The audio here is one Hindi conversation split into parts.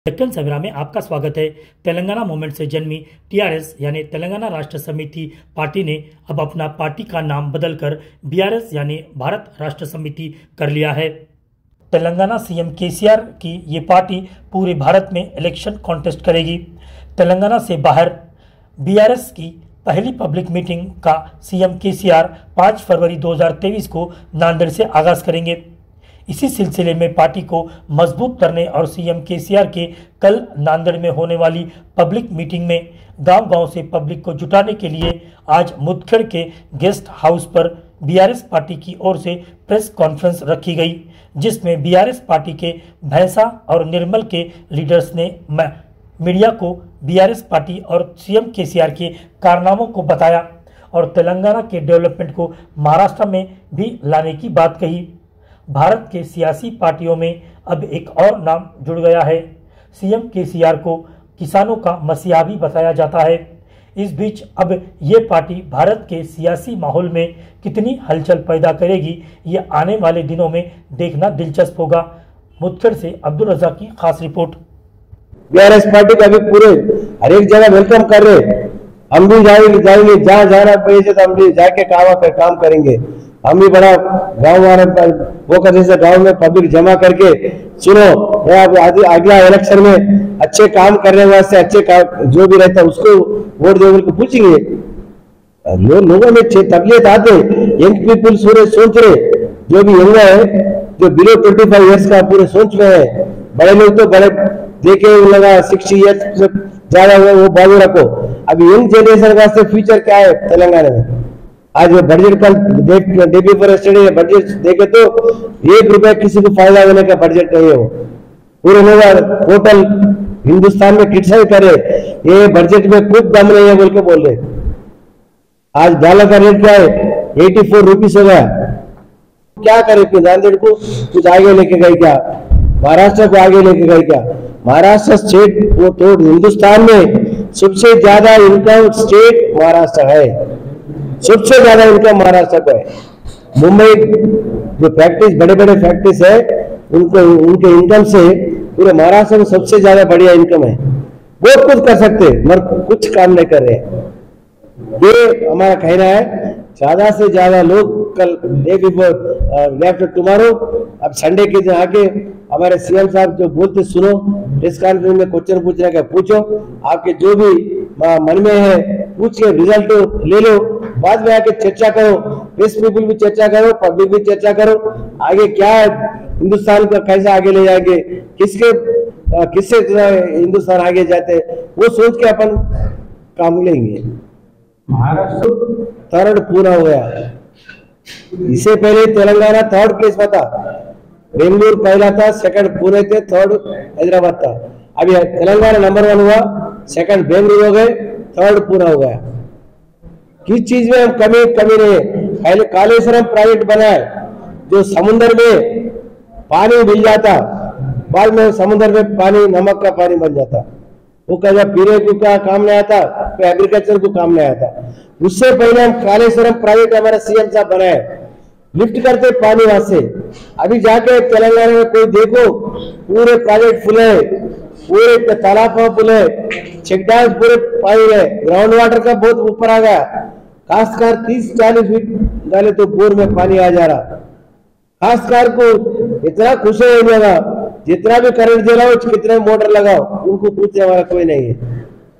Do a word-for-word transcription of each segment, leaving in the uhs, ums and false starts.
डेक्कन सवेरा में आपका स्वागत है। तेलंगाना मूवमेंट से जन्मी टीआरएस यानी तेलंगाना राष्ट्र समिति पार्टी ने अब अपना पार्टी का नाम बदलकर बीआरएस यानी भारत राष्ट्र समिति कर लिया है। तेलंगाना सीएम केसीआर की ये पार्टी पूरे भारत में इलेक्शन कॉन्टेस्ट करेगी। तेलंगाना से बाहर बीआरएस की पहली पब्लिक मीटिंग का सीएम केसीआर पाँच फरवरी दो हज़ार तेईस को नांदेड़ से आगाज करेंगे। इसी सिलसिले में पार्टी को मजबूत करने और सीएम केसीआर के कल नांदेड़ में होने वाली पब्लिक मीटिंग में गांव-गांव से पब्लिक को जुटाने के लिए आज मुदखेड़ के गेस्ट हाउस पर बीआरएस पार्टी की ओर से प्रेस कॉन्फ्रेंस रखी गई, जिसमें बीआरएस पार्टी के भैंसा और निर्मल के लीडर्स ने मीडिया को बीआरएस पार्टी और सीएम केसीआर के कारनामों को बताया और तेलंगाना के डेवलपमेंट को महाराष्ट्र में भी लाने की बात कही। भारत के सियासी पार्टियों में अब एक और नाम जुड़ गया है। सीएम केसीआर को किसानों का मसीहा भी बताया जाता है। इस बीच अब ये पार्टी भारत के सियासी माहौल में कितनी हलचल पैदा करेगी, ये आने वाले दिनों में देखना दिलचस्प होगा। मुदखेड़ से अब्दुल रज़ाक की खास रिपोर्ट। बीआरएस पार्टी का भी पूरे हर एक जगह वेलकम कर रहे। हम भी जाएंगे जाएंगे जहाँ जाना पड़े तो हम भी जाके काम कर, काम करेंगे। हम भी बड़ा गांव वाले वो कर जैसे गांव में पब्लिक जमा करके सुनो अगला इलेक्शन में अच्छे काम करने वास्ते अच्छे काम जो भी रहता है उसको वोट देने को पूछेंगे। लो, लोगों में तबलियत आते यंग पीपल पूरे सोच रहे, जो भी यंग है जो बिलो ट्वेंटी फाइव ईयर्स का पूरे सोच में है। बड़े लोग तो बड़े देखे लगा सिक्सटी ईयर्स ज्यादा हुए वो बाजू रखो। अभी यंग जनरेशन वास्ते फ्यूचर क्या है तेलंगाना में? आज बजट का डेपी पर स्टडी बजट देखे तो एक रुपया किसी को फायदा होने का बजट नहीं हो। पूरे लोग टोटल हिंदुस्तान में क्रिटिसाइज करे ये बजट में कुछ दम नहीं है बोल के बोल रहे। आज डॉलर का रेट क्या है? एटी फोर रुपीज हो गया। क्या करे फिर नांदेड़ को कुछ आगे लेके गए क्या? महाराष्ट्र को आगे लेके गए क्या? महाराष्ट्र स्टेट वो तो हिंदुस्तान में सबसे ज्यादा इनकम स्टेट महाराष्ट्र है। सबसे ज्यादा इनकम महाराष्ट्र का है। मुंबई जो फैक्ट्रीज बड़े बड़े फैक्ट्रीज है उनको उनके इनकम से पूरे महाराष्ट्र में सबसे ज्यादा बढ़िया इनकम है। बहुत कुछ कर सकते मगर कुछ काम नहीं कर रहे। ये हमारा कहना है। ज्यादा से ज्यादा लोग कल डे बिफोर आफ्टर टुमारो अब संडे के दिन आके हमारे सीएम साहब जो बोलते सुनो, प्रेस कॉन्फ्रेंस में क्वेश्चन पूछने का पूछो, आपके जो भी मन में है पूछ के रिजल्ट ले लो, बाद में आके चर्चा करो, प्रेस पीपल भी चर्चा करो, पब्लिक भी चर्चा करो। आगे क्या हिंदुस्तान को कैसे आगे ले जाएंगे, किसके किससे हिंदुस्तान आगे जाते वो सोच के अपन काम लेंगे। महाराष्ट्र थर्ड पूरा हो गया। इससे पहले तेलंगाना थर्ड प्लेस पर था, बेंगलुरु पहला था, सेकंड पुणे थे, थर्ड हैदराबाद था। अभी तेलंगाना नंबर वन हुआ, सेकंड बेंगलुरु हो गए, थर्ड पूरा हो गया। किस चीज में हम कमी कमी नहीं है। पहले कालेश्वरम प्राइवेट बनाए जो समुद्र में पानी मिल जाता, बाद में समुद्र में पानी नमक का पानी बन जाता, वो कभी पीने को का काम नहीं आता, कोई एग्रीकल्चर को काम नहीं आता। उससे पहले हम कालेश्वरम प्राइवेट हमारे सीएम साहब बनाए, लिफ्ट करते पानी वहां से। अभी जाके तेलंगाना में कोई देखो पूरे प्राइवेट फुल है, पूरे तालाब फुल है, चेक डैम पूरे पानी है, ग्राउंड वाटर का बहुत ऊपर आ गया। खासकर तीस चालीस फीट डाले तो बोर में पानी आ जा रहा। खासकर को इतना खुश है लगा, जितना भी करंट दे रहा हो कितने मोटर लगाओ उनको पूछने वाला कोई नहीं है।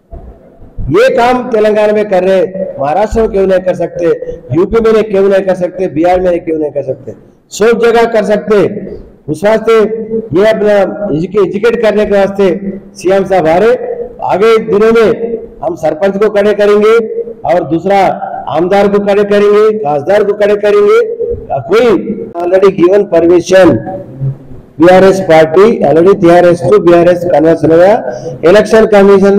ये काम तेलंगाना में कर रहे, महाराष्ट्र में क्यों नहीं कर सकते, यूपी में क्यों नहीं कर सकते, बिहार में क्यों नहीं कर सकते? सब जगह कर सकते। उस वास्ते ये अपना एजुकेट करने के वास्ते सीएम साहब आ रहे। आगे दिनों में हम सरपंच को खड़े करेंगे और दूसरा आमदार को खड़े करेंगे, खासदार को खड़े करेंगे। कोई already given permission BRS party already TRS to BRS conversion हुआ। इलेक्शन कमीशन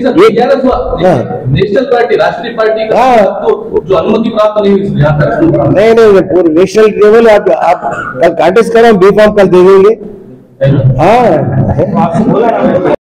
नेशनल पार्टी राष्ट्रीय पार्टी का तो जो अनुमति प्राप्त नहीं हुई यहाँ तक नहीं नहीं पूरे नेशनल लेवल आप आप कल कांटेस्ट करें, बी फॉर्म कल दे देंगे। हाँ